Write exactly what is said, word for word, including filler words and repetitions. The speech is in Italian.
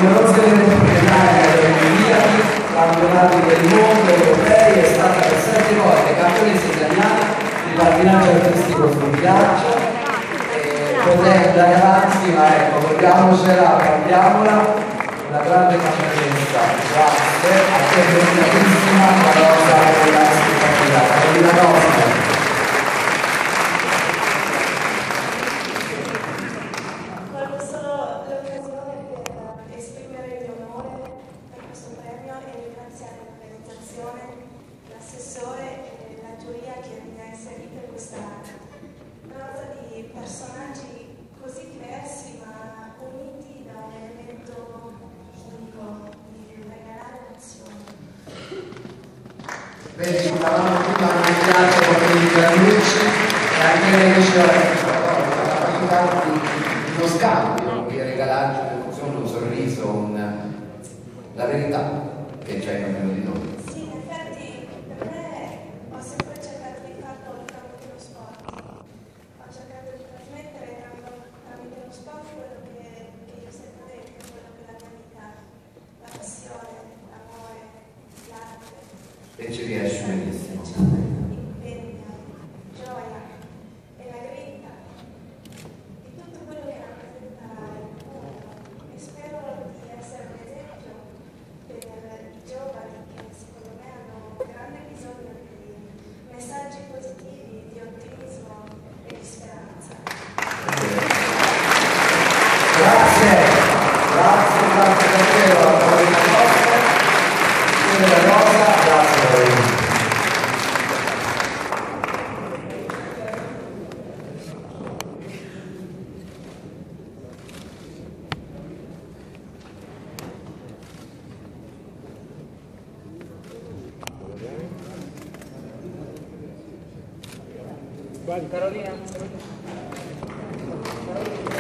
numerose medaglie olimpiadi, campionati del mondo, europei, è stata per sette volte campionessa italiana di pattinaggio artistico sul ghiaccio. Potrei andare avanti, ma ecco, guardiamocela, guardiamola, una grande campionessa. Grazie, a te bellissima la rosa elastica, Carolina Rosa. L'assessore e la giuria che mi ha inserito in questa rosa di personaggi così diversi ma uniti da un elemento unico di regalare emozioni. Vedi, parlavamo prima anche con i Gianlucci e anche lei diceva la capacità di uno scambio, di regalare un'emozione, un sorriso, un... la verità che c'è in ognuno di noi. E ci riesce benissimo. L'impegno, gioia e la grinta di tutto quello che rappresenta il mondo, e spero di essere un esempio per i giovani che secondo me hanno grande bisogno di messaggi positivi, di ottimismo e di speranza. Grazie, grazie, grazie davvero a voi la nostra, la rosa, grazie a voi. Carolina. Carolina.